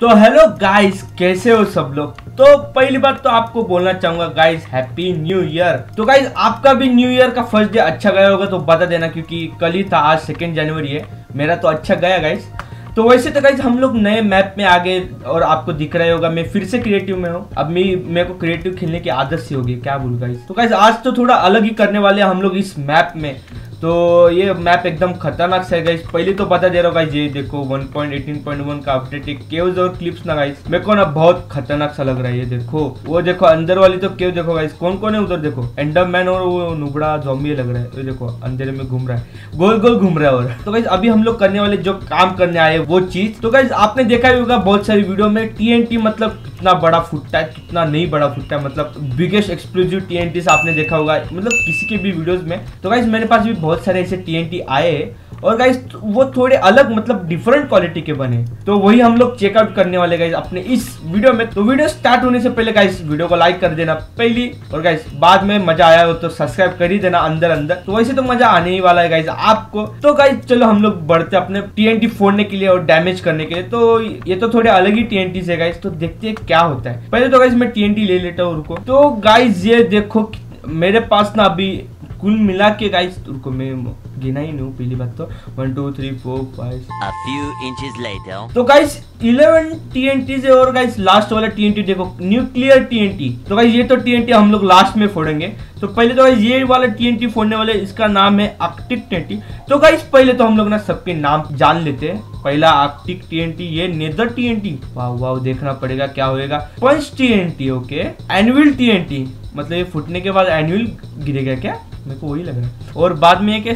तो hello guys, कैसे हो सब लोग। तो पहली बात तो आपको बोलना चाहूंगा गाइस, हैप्पी न्यू ईयर। तो गाइस आपका भी न्यू ईयर का फर्स्ट डे अच्छा गया होगा तो बता देना, क्योंकि कल ही था, आज 2 जनवरी है। मेरा तो अच्छा गया गाइस। तो वैसे तो गाइस हम लोग नए मैप में आ गए और आपको दिख रहा होगा मैं फिर से क्रिएटिव में हूँ। अब मेरे को क्रिएटिव खेलने की आदत सी होगी, क्या बोलूं गाइस। तो गाइस आज तो थोड़ा अलग ही करने वाले हैं हम लोग इस मैप में। तो ये मैप एकदम खतरनाक सा है गाइस। पहले तो बता दे रहा हूँ गाइस, ये देखो 1.18.1 का अपडेट है। केव्स और क्लिप्स ना गाइस, मेरे को ना बहुत खतरनाक सा लग रहा है। ये देखो, वो देखो अंदर वाली तो केव देखो गाइस, कौन कौन है उधर देखो, एंडरमैन और वो नुबड़ा ज़ॉम्बी लग रहा है। ये देखो अंधेरे में घूम रहा है, गोल गोल घूम रहा है। और तो गाइस अभी हम लोग करने वाले जो काम करने आए वो चीज, तो गाइस आपने देखा ही होगा बहुत सारी वीडियो में TNT मतलब कितना बड़ा फुटता है, कितना नहीं बड़ा फुटता है, मतलब बिगेस्ट एक्सप्लोसिव TNT आपने देखा होगा मतलब किसी के भी वीडियोस में। तो गाइस मेरे पास भी बहुत सारे ऐसे TNT आए हैं और गाइस वो थोड़े अलग मतलब डिफरेंट क्वालिटी के बने, तो वही हम लोग चेकआउट करने वाले गाइस अपने इस वीडियो में। तो वीडियो स्टार्ट होने से पहले गाइस वीडियो को लाइक कर देना पहली, और गाइस बाद में मजा आया हो तो सब्सक्राइब कर ही देना अंदर अंदर। तो वैसे तो मजा आने ही वाला है गाइस आपको। तो गाइस चलो हम लोग बढ़ते अपने TNT फोड़ने के लिए और डैमेज करने के लिए। तो ये तो थोड़े अलग ही TNT है गाइस, तो देखते हैं क्या होता है। पहले तो गाइस मैं TNT ले लेता हूँ, रुको। तो गाइस ये देखो मेरे पास ना अभी कुल मिला के गाइस, रुको मैं गिना ही नहीं, पहली बात तो 1 2 3 4 5 A few inches later. तो गाइस 11 TNT है। और गाइस लास्ट वाला TNT देखो, न्यूक्लियर TNT। तो गाइस ये तो TNT हम लोग लास्ट में फोड़ेंगे। तो पहले तो गाइस ये वाला TNT फोड़ने वाले, इसका नाम है आर्कटिक TNT। तो गाइस पहले तो हम लोग ना सबके नाम जान लेते हैं। पहला आर्कटिक TNT, ये नेदर TNT, वाह वाह देखना पड़ेगा क्या होएगा। Punch TNT, okay. Annual TNT मतलब ये फुटने के बाद एनुअल गिरेगा क्या, मेरे को वही लग रहा है। और बाद में एक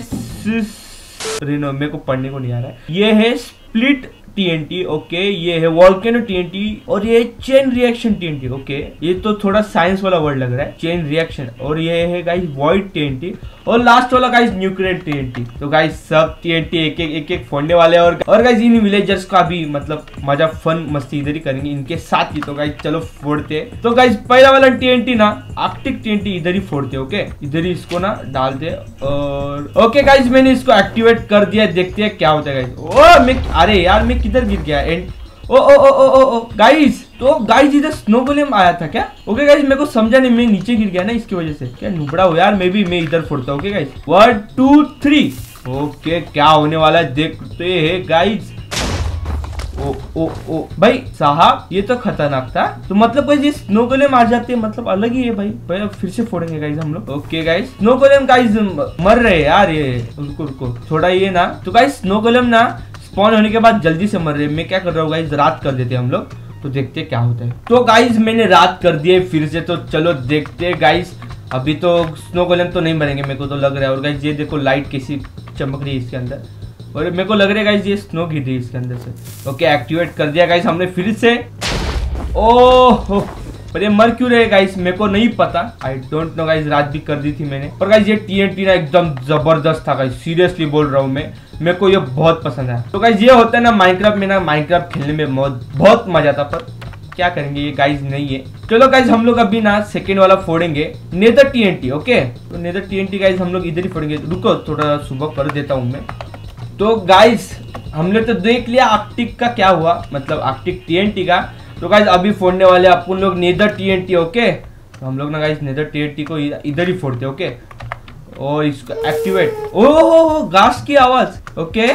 रिनो, मेरे को पढ़ने को नहीं आ रहा है। ये है स्प्लिट TNT, ओके। ये है वोल्केनो TNT और ये चेन रिएक्शन TNT, ओके। ये तो थोड़ा साइंस वाला वर्ड लग रहा है, चेन रिएक्शन। और ये है गाइस वॉइड TNT और लास्ट वाला गाइस न्यूक्लियर TNT। तो गाइस सब TNT एक एक फोड़ने वाले। और गाइस इन विलेजर्स का भी मतलब मजा फन मस्ती इधर ही करेंगे इनके साथ ही। तो गाइस चलो फोड़ते। तो गाइस पहला वाला TNT ना आर्कटिक TNT इधर ही फोड़ते, ओके। इधर ही इसको ना डालते और ओके गाइस मैंने इसको एक्टिवेट कर दिया, देखते हैं क्या होता है गाइस। ओ मैं, अरे यार मैं किधर गिर गया and oh oh oh oh oh guys. तो गाइस इधर स्नो गोलेम आया था क्या, ओके गाइस मेरे को समझा नहीं, मैं नीचे गिर गया ना इसकी वजह से। क्या नुबड़ा हो यार, मैं इधर फोड़ता हूँ, ओके गाइस 1 2 3 ओके। क्या होने वाला है देखते हैं गाइस। ओ ओ ओ भाई साहब ये तो खतरनाक था। तो मतलब गाइस ये स्नो गोलेम आ जाते हैं, मतलब अलग ही है भाई। भाई फिर से फोड़ेंगे गाइस हम लोग, okay guys. Snow golem guys मर रहे यार, ये रुको थोड़ा ये ना। तो गाइस स्नो गोलेम ना स्पॉन होने के बाद जल्दी से मर रहे। मैं क्या कर रहा हूँ गाइस, रात कर देते हैं हम लोग, तो देखते हैं क्या होता है। तो गाइस मैंने रात कर दिए फिर से, तो चलो देखते हैं गाइस। अभी तो स्नो गोलेम तो नहीं मरेंगे मेरे को तो लग रहा है। और गाइस ये देखो लाइट कैसी चमक रही है इसके अंदर, और मेरे को लग रहा है गाइस ये स्नो गिर रही है इसके अंदर से। ओके एक्टिवेट कर दिया गाइस हमने फिर से। ओह पर ये मर क्यों रहे गाइस, मेरे को नहीं पता, आई डोंट नो गाइस। रात भी कर दी थी मैंने। और गाइस ये TNT ना एकदम जबरदस्त था गाइस, सीरियसली बोल रहा हूँ मैं, मेरे को ये बहुत पसंद है। तो गाइस ये होता है ना माइनक्राफ्ट में ना, माइनक्राफ्ट खेलने में बहुत मजा आता, पर क्या करेंगे ये गाइस नहीं है। चलो गाइस हम लोग अभी ना सेकेंड वाला फोड़ेंगे, नेदर TNT, ओके। तो नेदर TNT गाइस हम लोग इधर ही फोड़ेंगे। रुको थोड़ा सुबह कर देता हूँ मैं। तो गाइस हमने तो देख लिया आर्कटिक का क्या हुआ, मतलब आर्कटिक TNT का। तो गाइस अभी फोड़ने वाले अपन लोग नेदर TNT, ओके। तो हम लोग ना गाइस नेदर TNT को इधर ही फोड़ते, ओके। और इसको एक्टिवेट। ओहो घास की आवाज, ओके।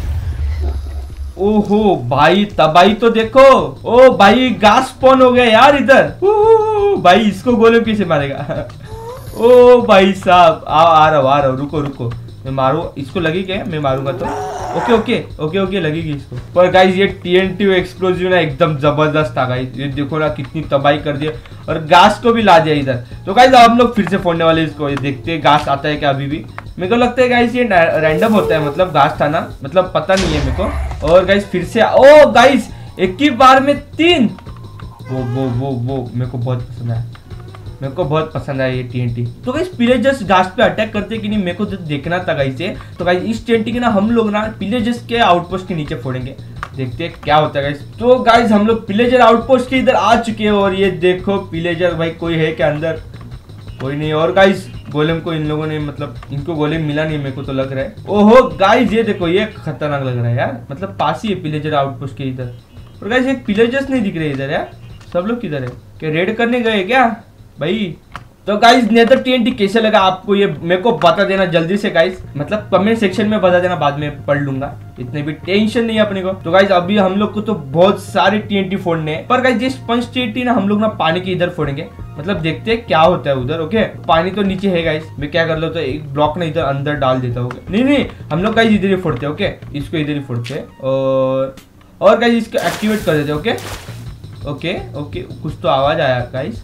ओहो भाई तबाही तो देखो, ओ भाई घास स्पॉन हो गया यार इधर। भाई इसको गोलेम कैसे मारेगा ओ भाई साहब आ रहा हूँ, रुको मैं मारू इसको, लगी क्या, मैं मारूंगा तो ओके लगेगी इसको। पर गाइस ये TNT एक्सप्लोजिव ना एकदम जबरदस्त था गाइस। ये देखो ना कितनी तबाही कर दिया और घास को भी ला दिया इधर। तो गाइस हम लोग फिर से फोड़ने वाले इसको, ये देखते हैं घास आता है क्या अभी भी। मेरे को लगता है गाइस ये रैंडम होता है, मतलब घास था ना, मतलब पता नहीं है मेरे को। और गाइस फिर से ओ गाइस एक ही बार में 3 वो मेरे को बहुत पसंद है, मेरे को बहुत पसंद आया ये TNT। तो गाइस पिलेजर्स घास पे अटैक करते कि नहीं मेरे को तो देखना था गाइस ये। तो गाइस इस TNT के ना हम लोग ना पिलेजर्स के आउटपोस्ट के नीचे फोड़ेंगे, देखते हैं क्या होता है गाइस। तो गाइस हम लोग पिलेजर आउटपोस्ट के इधर आ चुके हैं और ये देखो पिलेजर भाई कोई है क्या अंदर, कोई नहीं। और गाइस गोलेम को इन लोगों ने मतलब इनको गोलेम मिला नहीं मेरे को तो लग रहा है। ओहो गाइस ये देखो ये खतरनाक लग रहा है यार, मतलब पास ही है पिलेजर आउटपोस्ट के इधर। और गाइस एक पिलेजर्स नहीं दिख रहे इधर यार, सब लोग किधर है? क्या रेड करने गए क्या भाई? तो गाइस नेदर टीएनटी कैसे लगा आपको ये मेरे को बता देना जल्दी से गाइस, मतलब कमेंट सेक्शन में बता देना, बाद में पढ़ लूंगा, इतने भी टेंशन नहीं है अपने को। तो गाइस अभी हम लोग को तो बहुत सारे टीएनटी फोड़ने हैं, पर गाइस ये स्पंज टीएनटी ना हम लोग ना पानी के इधर फोड़ेंगे, मतलब देखते हैं क्या होता है उधर। ओके पानी तो नीचे है गाइस, मैं क्या कर लो तो एक ब्लॉक ना इधर अंदर डाल देता हूँ। नहीं हम लोग गाइस इधर ही फोड़ते हैं। ओके इसको इधर ही फोड़ते हैं और गाइस इसको एक्टिवेट कर देते हैं। ओके ओके ओके कुछ तो आवाज आया गाइस।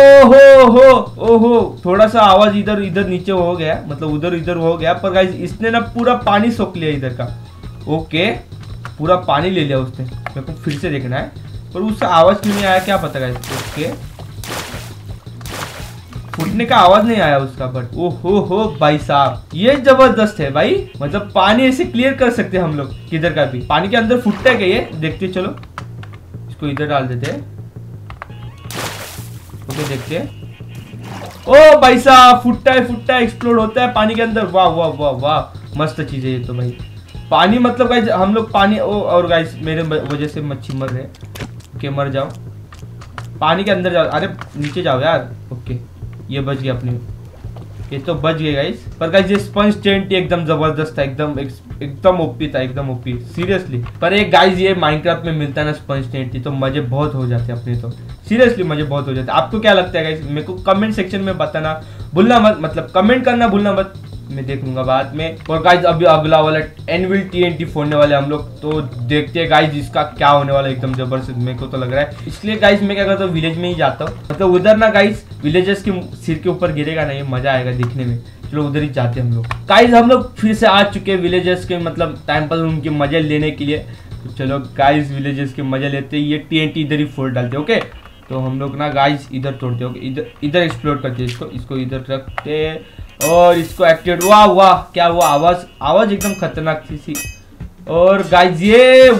ओहो थोड़ा सा आवाज इधर इधर नीचे हो गया, मतलब उधर इधर हो गया, पर गाइस इसने ना पूरा पानी सोख लिया इधर का। ओके पूरा पानी ले लिया उसने, मेरे को फिर से देखना है, पर उससे आवाज क्यों नहीं आया क्या पता गाइस। ओके फूटने का आवाज नहीं आया उसका, बट ओहो भाई साहब ये जबरदस्त है भाई, मतलब पानी ऐसे क्लियर कर सकते हैं हम लोग किधर का भी। पानी के अंदर फूटता है क्या ये, देखते चलो, इसको इधर डाल देते हैं। ओके देखते हैं, ओ भाई साहब फूटता है एक्सप्लोड होता है पानी के अंदर। वाह वाह वाह वाह मस्त चीज है ये तो भाई। पानी मतलब गाइस हम लोग पानी और गाइस मेरे वजह से मच्छी मर रहे, ओके मर जाओ, पानी के अंदर जाओ, अरे नीचे जाओ यार। ओके ये बच गया अपनी, ये तो बच गए गाइस। पर गाइस ये स्पंज टीएनटी एकदम जबरदस्त था, एकदम ओपी था, एकदम ओपी सीरियसली। पर एक गाइस ये माइनक्राफ्ट में मिलता है ना स्पंज टीएनटी, तो मजे बहुत हो जाते हैं अपने, तो सीरियसली मजे बहुत हो जाते हैं। आपको क्या लगता है गाइस, मेरे को कमेंट सेक्शन में बताना भूलना मत, मतलब कमेंट करना भूलना मत, मैं देख लूंगा बाद में। और गाइस अभी अगला वाला एनविल टीएनटी फोड़ने वाले हम लोग, तो देखते हैं गाइस इसका क्या होने वाला है, एकदम जबरदस्त मेरे को तो लग रहा है। इसलिए गाइस मैं क्या करता हूँ विलेज में ही जाता हूँ, मतलब उधर ना गाइस विलेजर्स के सिर के ऊपर गिरेगा ना, ये मजा आएगा दिखने में। चलो उधर ही जाते हैं हम लोग। गाइस हम लोग फिर से आ चुके हैं विलेजर्स के मतलब टाइम पर उनके मजे लेने के लिए, तो चलो गाइस विलेजर्स के मजे लेते हैं। ये टीएनटी इधर ही फोड़ डालते हैं। ओके तो हम लोग ना गाइस इधर तोड़ते हैं, इधर एक्सप्लोर करते हैं इसको इधर रखते और इसको एक्टिवेट। वाह क्या हुआ, आवाज एकदम खतरनाक सी। और गाइस ये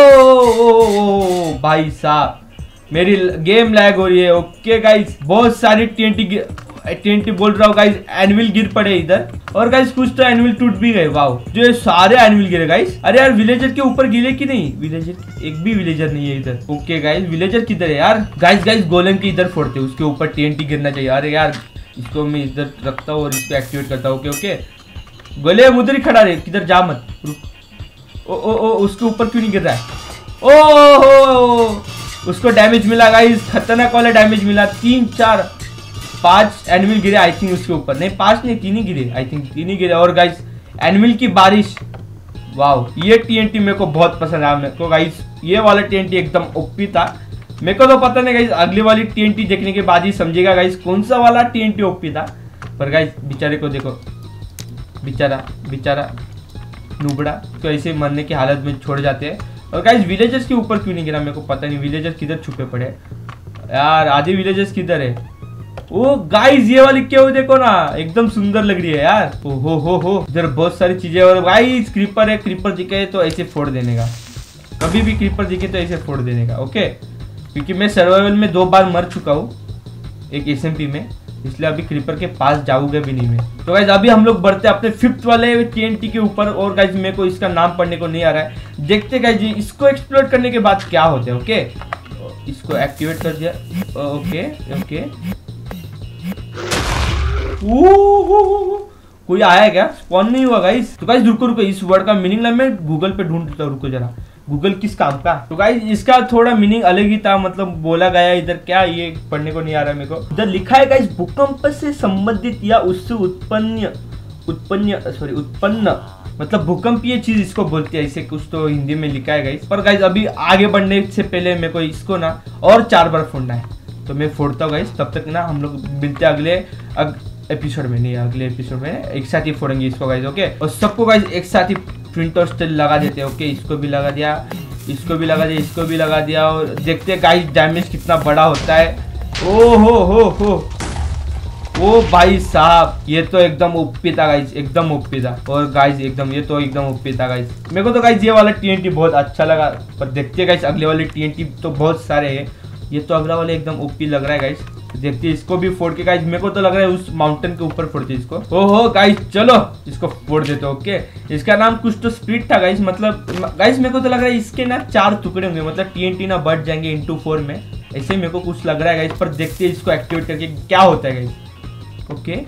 वाह भाई साहब मेरी गेम लैग हो रही है। ओके गाइस बहुत सारी टीएनटी बोल रहा हूँ गाइस, एनिमल गिर पड़े इधर, और गाइस कुछ तो एनिमल टूट भी गए। वाह जो ये सारे एनिमल गिरे गाइस। अरे यार विलेजर के ऊपर गिरे कि नहीं, विलेजर एक भी विलेजर नहीं है इधर। ओके गाइस विलेजर किधर है यार? गाइस गोलेम के इधर फोड़ते, उसके ऊपर टीएनटी गिरना चाहिए। अरे यार इसको मैं इधर रखता हूँ और इसको एक्टिवेट करता हूँ। ओके गोलेम उधर ही खड़ा रहे, किधर जा मत, रुक। ओ उसके ऊपर क्यों नहीं गिर रहा है? ओहो उसको डैमेज मिला गाइस, खतरनाक वाला डैमेज मिला। 3 4 5 एनिमल गिरे आई थिंक उसके ऊपर, नहीं 5 नहीं 3 ही गिरे, आई थिंक 3 ही गिरे। और गाइस एनिमल की बारिश, वाह ये टीएनटी मेरे को बहुत पसंद आया मेरे को गाइस, ये वाला टीएनटी एकदम ओपी था। मेरे को तो पता नहीं गाइस, अगली वाली टीएनटी देखने के बाद ही समझेगा गाइस कौन सा वाला टीएनटी ओपी था। पर गाइस बेचारे को देखो, बेचारा नुबड़ा तो ऐसे मरने की हालत में छोड़ जाते हैं। और गाइस विलेजर्स के ऊपर क्यों नहीं गिरा मेरे को पता नहीं, विलेजर्स किधर छुपे पड़े यार, आधे विलेजर्स किधर है? ओ गाइस ये वाली क्यों देखो ना, एकदम सुंदर लग रही है यार। ओ हो इधर बहुत सारी चीजें। और गाइस क्रीपर है, क्रीपर दिखे तो ऐसे फोड़ देने का, कभी भी क्रीपर दिखे तो ऐसे फोड़ देने का। ओके क्योंकि मैं सर्वाइवल में 2 बार मर चुका हूँ एक एसएमपी में, इसलिए अभी क्रीपर के पास जाऊंगा भी नहीं मैं। तो गाइस अभी हम लोग बढ़ते अपने 5th वाले टीएनटी के ऊपर। और गाइस मेरे को इसका नाम पढ़ने को नहीं आ रहा है, देखते गाइस जी इसको एक्सप्लोर करने के बाद क्या होता है। ओके इसको एक्टिवेट कर दिया। ओके कोई आया क्या? स्पॉन नहीं हुआ गाइस। तो गाइस रुको इस वर्ड का मीनिंग ना मैं गूगल पे ढूंढता हूँ, रुको जरा। गूगल किस काम का? तो गाइस इसका थोड़ा मीनिंग अलग ही था, मतलब बोला गया इधर, क्या ये पढ़ने को नहीं आ रहा मेरे को। इधर लिखा है गाइस भूकंप से संबंधित या उससे उत्पन्न मतलब भूकंपीय चीज इसको बोलते हैं, ऐसे कुछ तो हिंदी में लिखा है गाइस। पर गाइस अभी आगे बढ़ने से पहले मेरे को इसको ना और 4 बार फोड़ना है, तो मैं फोड़ता हूँ गाइस। तब तक ना हम लोग मिलते हैं अगले एपिसोड में, नहीं अगले एपिसोड में एक साथ ही फोड़ेंगे इसको गाइस। ओके और सबको गाइस एक साथ ही प्रिंट और स्टिल लगा देते हैं। ओके इसको भी लगा दिया, इसको भी लगा दिया, इसको भी लगा दिया, और देखते हैं गाइस डैमेज कितना बड़ा होता है। ओ हो ओ भाई साहब ये तो एकदम ओपी था गाइस, एकदम ओपी था। और गाइस एकदम ये तो एकदम ओपी था गाइस। मेरे को तो गाइस ये वाला टीएनटी बहुत अच्छा लगा, पर देखते हैं गाइस अगले वाले टीएनटी तो बहुत सारे हैं, ये तो अगला वाले एकदम ओपी लग रहा है गाइस। देखते हैं इसको भी फोड़ के गाइस। मेरे को तो लग रहा है उस माउंटेन के ऊपर फोड़ते इसको। ओहो गाइस चलो इसको फोड़ देते। ओके इसका नाम कुछ तो स्प्लिट था गाइस। मतलब गाइस मेरे को तो लग रहा है इसके ना 4 टुकड़े होंगे, मतलब TNT ना बढ़ जाएंगे into 4 में, ऐसे मेरे को कुछ लग रहा है गाइस। पर देखते हैं इसको एक्टिवेट करके क्या होता है गाइस। ओके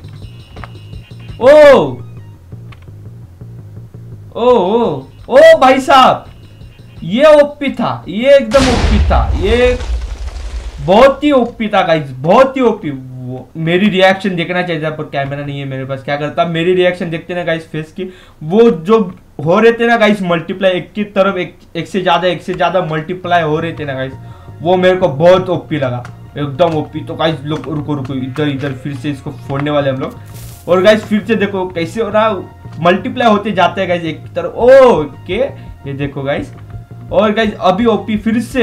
ओ भाई साहब ये ओपी था, ये एकदम ओपी था, ये बहुत ही ओपी था गाइस, बहुत ही ओपी। मेरी रिएक्शन देखना चाहिए था पर कैमरा नहीं है मेरे पास, क्या करता। मेरी रिएक्शन देखते ना गाइस फेस की, वो जो हो रहे थे ना गाइस मल्टीप्लाई, एक की तरफ एक से ज्यादा मल्टीप्लाई हो रहे थे ना गाइस, वो मेरे को बहुत ओपी लगा, एकदम ओपी। तो गाइस लोग रुको इधर फिर से इसको फोड़ने वाले हम लोग। और गाइस फिर से देखो कैसे हो रहा, मल्टीप्लाई होते जाते हैं गाइस एक की तरफ। ओके ये देखो गाइस, और गाइस अभी ओपी फिर से,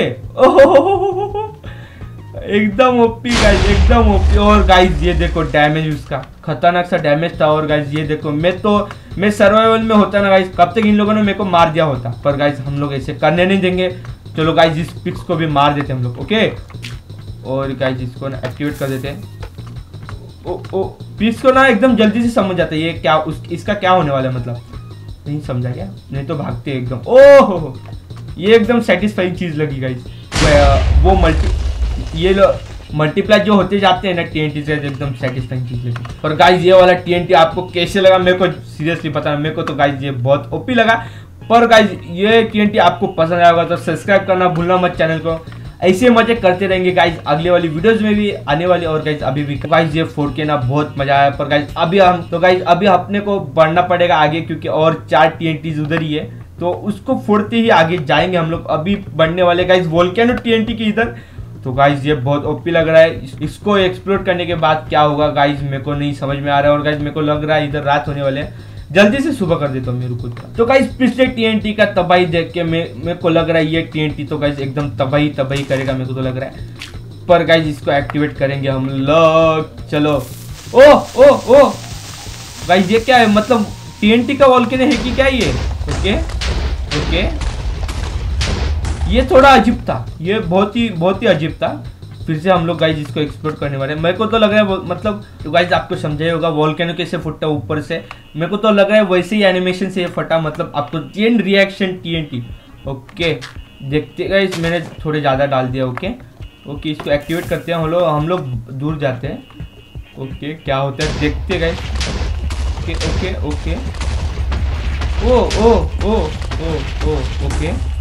एकदम ओपी गाइस, एकदम ओपी। और गाइस ये देखो डैमेज उसका खतरनाक सा डैमेज था। और गाइस ये देखो मैं सर्वाइवल में होता ना गाइस, कब तक इन लोगों ने मेरे को मार दिया होता। पर गाइस हम लोग ऐसे करने नहीं देंगे। चलो गाइस इस पिक्स को भी मार देते हम लोग। ओके और गाइस इसको ना एक्टिवेट कर देते हैं। पिक्स को ना एकदम जल्दी से समझ जाता है ये क्या इसका क्या होने वाला है, मतलब नहीं समझा क्या, नहीं तो भागते एकदम। ओहो ये एकदम सेटिस्फाइंग चीज लगी गाइस। वो ये मल्टीप्लाई जो होते जाते हैं ना TNT से, एकदम सेटिस्फाइंग चीज लगी। और गाइस ये वाला TNT आपको कैसे लगा मेरे को सीरियसली पता, मेरे को तो गाइस ये बहुत ओपी लगा। पर गाइस ये TNT आपको पसंद आया होगा तो सब्सक्राइब करना भूलना मत चैनल को। ऐसे मजे करते रहेंगे गाइस अगले वाली वीडियोस में भी आने वाली। और गाइस अभी भी गाइस ये फोड़ के ना बहुत मजा आया। पर गाइस अभी अपने को बढ़ना पड़ेगा आगे, क्योंकि और 4 TNTs उधर ही है, तो उसको फोड़ते ही आगे जाएंगे हम लोग। अभी बढ़ने वाले गाइस वोल्केनो TNT के इधर। तो गाइस ये बहुत ओपी लग रहा है, इसको एक्सप्लोर करने के बाद क्या होगा गाइस मेरे को नहीं समझ में आ रहा है। और गाइस मेरे को लग रहा है इधर रात होने वाले हैं, जल्दी से सुबह कर देता हूँ मेरे खुद का। तो गाइस पिछले TNT का तबाही देख के मेरे को लग रहा है ये TNT तो गाइस एकदम तबाही करेगा मेरे को तो लग रहा है। पर गाइस इसको एक्टिवेट करेंगे हम लोग। चलो ओ गाइस ये क्या है, मतलब TNT का वोल्केनो है कि क्या ये। ओके ये थोड़ा अजीब था, ये बहुत ही अजीब था। फिर से हम लोग गाइस इसको एक्सप्लोर करने वाले हैं। मेरे को तो लग रहा है मतलब तो गाइस आपको समझाया होगा वोल्केनो कैसे फटा ऊपर से, मेरे को तो लग रहा है वैसे ही एनिमेशन से ये फटा, मतलब आपको चेन रिएक्शन TNT। ओके देखते गाइस मैंने थोड़े ज़्यादा डाल दिया। ओके इसको एक्टिवेट करते हैं हम लोग दूर जाते हैं। ओके क्या होता है देखते गाइस। ओके ओके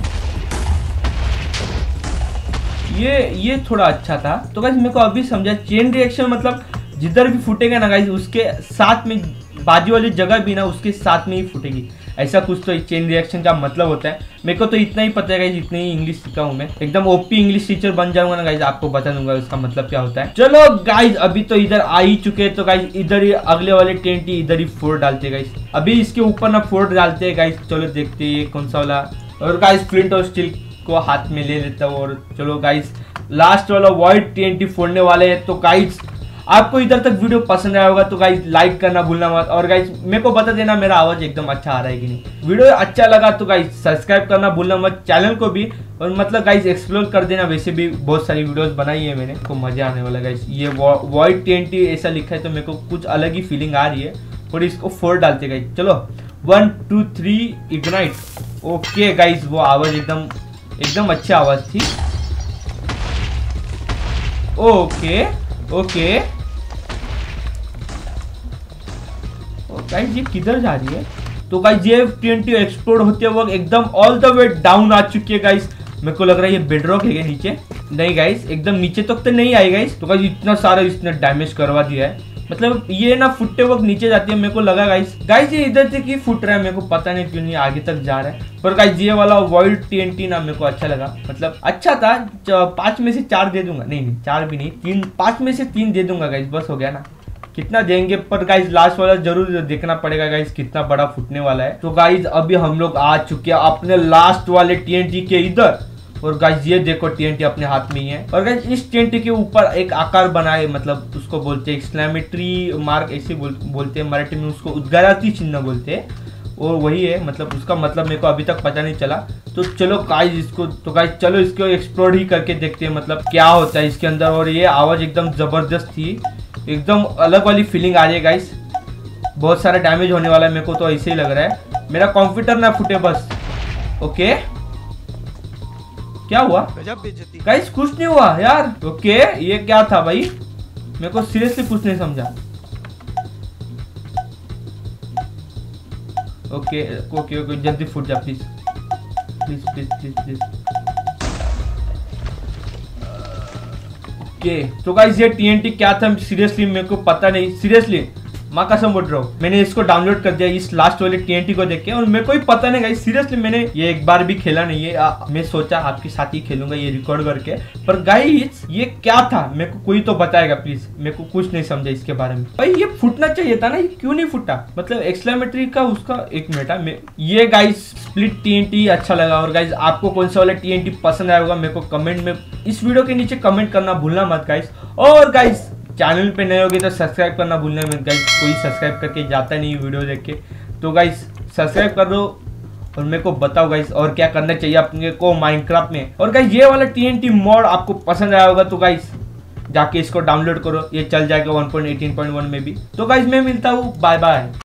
ये थोड़ा अच्छा था। तो गाइस मेरे को अभी समझा चेन रिएक्शन मतलब जिधर भी फूटेगा ना गाइस उसके साथ में बाजू वाली जगह भी ना उसके साथ में ही फूटेगी, ऐसा कुछ तो चेन रिएक्शन का मतलब होता है। मेरे को तो इतना ही पता है गाइस, इतनी ही इंग्लिश सीखा हूँ मैं, एकदम ओपी इंग्लिश टीचर बन जाऊंगा ना गाइस, आपको बता दूंगा उसका मतलब क्या होता है। चलो गाइस अभी तो इधर आ ही चुके हैं, तो गाइस इधर ही अगले वाले TNT इधर ही फोड़ डालते हैं गाइस। अभी इसके ऊपर ना फोड़ डालते हैं गाइस। चलो देखते हैं ये कौन सा वाला। और गाइस फ्लिंट और स्टील को हाथ में ले लेता हूँ। और चलो गाइस लास्ट वाला वॉइड TNT फोड़ने वाले हैं। तो गाइस आपको इधर तक वीडियो पसंद आया होगा तो गाइस लाइक करना भूलना मत। और गाइस मेरे को बता देना मेरा आवाज एकदम अच्छा आ रहा है कि नहीं। वीडियो अच्छा लगा तो गाइस सब्सक्राइब करना भूलना मत चैनल को भी। और मतलब गाइस एक्सप्लोर कर देना, वैसे भी बहुत सारी वीडियोस बनाई है मैंने, तो मजा आने वाला गाइस। ये वॉइड TNT ऐसा लिखा है तो मेरे को कुछ अलग ही फीलिंग आ रही है। और इसको फोड़ डालते गाइस। चलो 1 2 3 इग्नाइट। ओके गाइस वो आवाज एकदम अच्छी आवाज थी। ओके गाइस ये किधर जा रही है। तो गाइस ये TNT एक्सप्लोड होते वक्त एकदम ऑल द वे डाउन आ चुकी है गाइस। मेरे को लग रहा है ये बेडरॉक है नीचे, नहीं गाइस एकदम नीचे तक तो नहीं आई गाइस। तो गाइस इतना सारा इसने डैमेज करवा दिया है, मतलब ये ना फुटते वक्त नीचे जाती है। मेरे को लगा गाइस ये इधर से क्यों फुट रहा है, मेरे को पता नहीं क्यों नहीं आगे तक जा रहा है। पर गाइस ये वाला वॉइड TNT ना मेरे को अच्छा लगा, मतलब अच्छा था। 5 में से 4 दे दूंगा, नहीं 4 भी नहीं 3, 5 में से 3 दे दूंगा गाइस, बस हो गया ना। कितना देंगे पर गाइस लास्ट वाला जरूर देखना पड़ेगा गाइस कितना बड़ा फुटने वाला है। तो गाइस अभी हम लोग आ चुके हैं अपने लास्ट वाले TNT के इधर। और गाइस ये देखो TNT अपने हाथ में ही है। और गाइस इस TNT के ऊपर एक आकार बनाए, मतलब उसको बोलते हैं एक्सक्लेमेटरी मार्क, ऐसे बोलते हैं मराठी में, उसको उद्गाराती चिन्ह बोलते हैं। और वही है, मतलब उसका मतलब मेरे को अभी तक पता नहीं चला। तो चलो गाइस इसको, तो गाइस चलो इसको एक्सप्लोर ही करके देखते हैं, मतलब क्या होता है इसके अंदर। और ये आवाज़ एकदम ज़बरदस्त थी, एकदम अलग वाली फीलिंग आ रही है गाइस। बहुत सारा डैमेज होने वाला है मेरे को तो ऐसे ही लग रहा है। मेरा कंप्यूटर ना फूटे बस। ओके क्या हुआ गाइस? कुछ नहीं हुआ यार। ओके ये क्या था भाई? मेरे को सीरियसली कुछ नहीं समझा। ओके ओके ओके जल्दी फूट जा please please please please please. Okay तो गाइस ये TNT क्या था सीरियसली मेरे को पता नहीं। सीरियसली माँ कसम बोल रहा हूँ, मैंने इसको डाउनलोड कर दिया इस लास्ट वाले TNT को देख के, और मेरे को ही पता नहीं गाइस। सीरियसली मैंने ये एक बार भी खेला नहीं है। मैं सोचा आपके साथ ही खेलूंगा ये रिकॉर्ड करके, पर गाइस ये क्या था मेरे को कोई तो बताएगा प्लीज। मेरे को कुछ नहीं समझा इसके बारे में। भाई ये फूटना चाहिए था ना, ये क्यों नहीं फूटा? मतलब एक्सक्लेमेटरी का उसका एक मिनट। ये गाइस स्प्लिट TNT अच्छा लगा। और गाइस आपको कौन सा वाला TNT पसंद आया होगा मेरे को कमेंट में, इस वीडियो के नीचे कमेंट करना भूलना मत गाइस। और गाइस चैनल पे नए होगे तो सब्सक्राइब करना भूलना मत गाइस। कोई सब्सक्राइब करके जाता नहीं वीडियो देख के, तो गाइस सब्सक्राइब कर दो और मेरे को बताओ गाइस और क्या करना चाहिए अपने को माइनक्राफ्ट में। और गाइस ये वाला TNT मॉड आपको पसंद आया होगा तो गाइस जाके इसको डाउनलोड करो, ये चल जाएगा 1.18.1 में भी। तो गाइस मैं मिलता हूँ, बाय बाय।